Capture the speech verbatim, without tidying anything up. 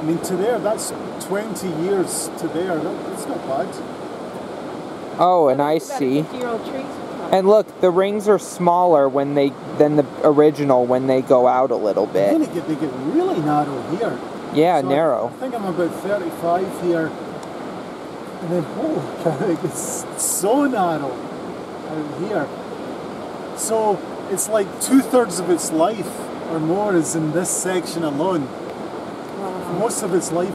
mean, to there, that's twenty years to there. That, that's not bad. Oh, and I see. fifty-year-old trees. And look, the rings are smaller when they than the original when they go out a little bit. Then they get, they get really narrow here. Yeah, so narrow. I, I think I'm about thirty-five here. And then, oh, it's so narrow out here. So it's like two-thirds of its life or more is in this section alone. Wow. Most of its life